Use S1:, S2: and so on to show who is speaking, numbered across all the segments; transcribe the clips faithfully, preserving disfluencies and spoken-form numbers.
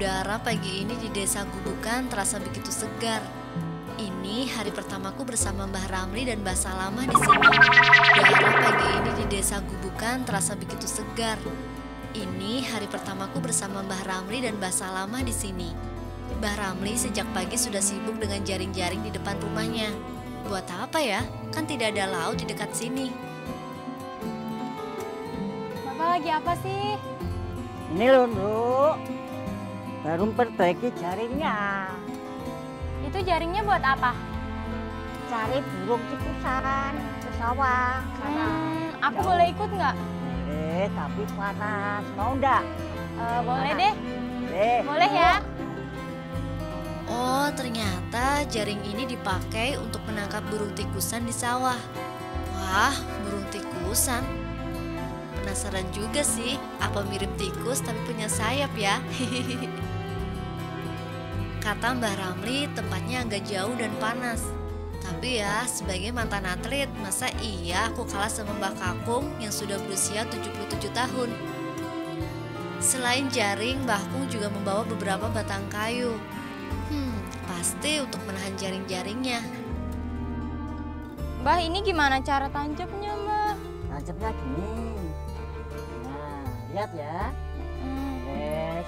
S1: Udara pagi ini di desa Gubukan terasa begitu segar. Ini hari pertamaku bersama Mbah Ramli dan Mbah Salamah di sini. Udara pagi ini di desa Gubukan terasa begitu segar. Ini hari pertamaku bersama Mbah Ramli dan Mbah Salamah di sini. Mbah Ramli sejak pagi sudah sibuk dengan jaring-jaring di depan rumahnya. Buat apa ya? Kan tidak ada laut di dekat sini.
S2: Bapak lagi apa sih?
S3: Ini loh, Nduk. Baru perbaiki jaringnya.
S2: Itu jaringnya buat apa?
S3: Cari burung tikusan ke sawah. Sana.
S2: Hmm, aku
S3: Jauh.
S2: boleh ikut nggak?
S3: Boleh, tapi panas. Mau ndak?
S2: Eh, boleh
S3: Panas.
S2: deh.
S3: Boleh.
S2: Boleh ya?
S1: Oh, ternyata jaring ini dipakai untuk menangkap burung tikusan di sawah. Wah, burung tikusan. Penasaran juga sih, apa mirip tikus tapi punya sayap ya? Kata Mbah Ramli, tempatnya agak jauh dan panas. Tapi ya, sebagai mantan atlet, masa iya aku kalah sama Mbah Kakung yang sudah berusia tujuh puluh tujuh tahun. Selain jaring, Mbah Kung juga membawa beberapa batang kayu. Hmm, pasti untuk menahan jaring-jaringnya.
S2: Mbah, ini gimana cara tancapnya, Mbah?
S3: Tancapnya gini. Nah, lihat ya.
S2: Hmm.
S3: Yes.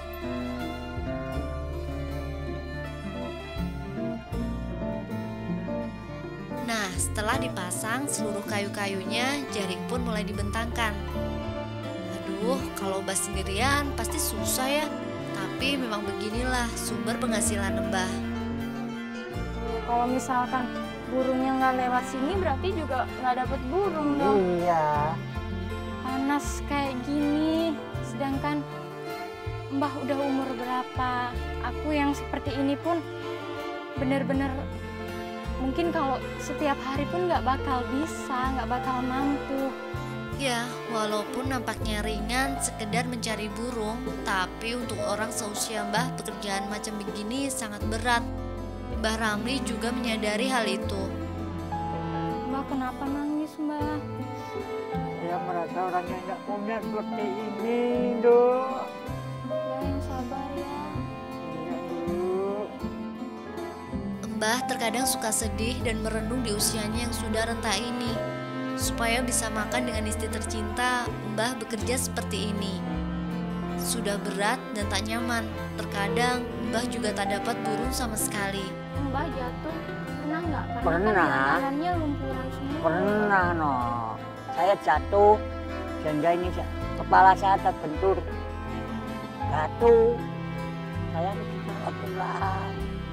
S1: Nah, setelah dipasang seluruh kayu-kayunya, jaring pun mulai dibentangkan. Aduh, kalau Mbah sendirian pasti susah ya. Tapi memang beginilah sumber penghasilan Mbah.
S2: Tuh, kalau misalkan burungnya nggak lewat sini, berarti juga nggak dapet burung dong.
S3: Iya.
S2: Panas kayak gini, sedangkan Mbah udah umur berapa? Aku yang seperti ini pun bener-bener mungkin kalau setiap hari pun nggak bakal bisa, nggak bakal mampu.
S1: Ya, walaupun nampaknya ringan sekedar mencari burung, tapi untuk orang seusia Mbah pekerjaan macam begini sangat berat. Mbah Ramli juga menyadari hal itu.
S2: Mbah, kenapa nangis, Mbah?
S3: Saya merasa orang yang nggak punya seperti ini, Nduk.
S2: Mbah yang sabar ya.
S3: Iya, Nduk.
S1: Mbah terkadang suka sedih dan merenung di usianya yang sudah renta ini. Supaya bisa makan dengan istri tercinta, Mbah bekerja seperti ini. Sudah berat dan tak nyaman. Terkadang Mbah juga tak dapat burung sama sekali.
S2: Mbah jatuh, pernah nggak? Karena
S3: Pernah.
S2: kan jalannya lumpuran semua.
S3: Pernah, no. Saya jatuh, sehingga ini sa- kepala saya terbentur. Jatuh. Saya dibawa pulang.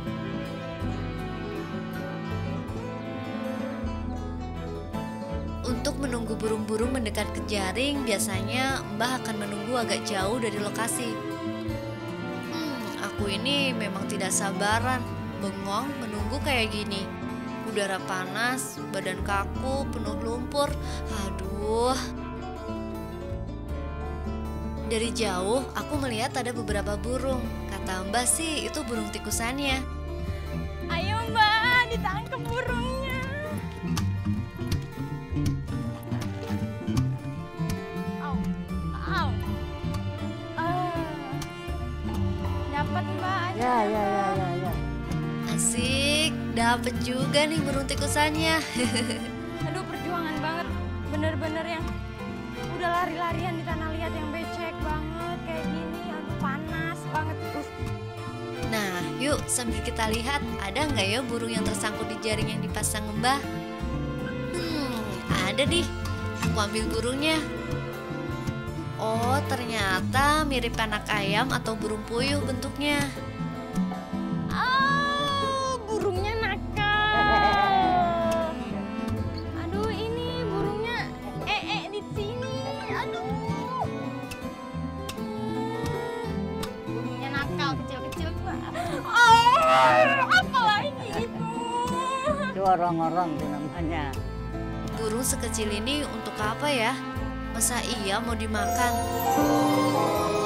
S1: Untuk menunggu burung-burung mendekat ke jaring, biasanya Mbah akan menunggu agak jauh dari lokasi. Hmm, aku ini memang tidak sabaran, bengong menunggu kayak gini. Udara panas, badan kaku, penuh lumpur. Aduh. Dari jauh, aku melihat ada beberapa burung. Kata Mbah sih, itu burung tikusannya.
S2: Ayo Mbah, ditangkap burungnya. Au, au. Ah. Dapat Mbah, aja.
S3: Ya, ya, ya, ya, ya.
S1: Asik, dapet juga nih burung tikusannya.
S2: Aduh, perjuangan banget. Bener-bener yang udah lari-larian di tanah liat yang becek banget kayak gini. Aduh, panas banget. Uh.
S1: Nah, yuk sambil kita lihat ada nggak ya burung yang tersangkut di jaring yang dipasang Mbah? Hmm, ada nih. Aku ambil burungnya. Oh, ternyata mirip anak ayam atau burung puyuh bentuknya.
S2: Oh, burungnya nakal. Aduh, ini burungnya ee di sini. Aduh. Burungnya nakal, kecil-kecil. Oh, apalah ini itu.
S3: Itu orang-orang itu namanya.
S1: Burung sekecil ini untuk apa ya? Masa iya mau dimakan?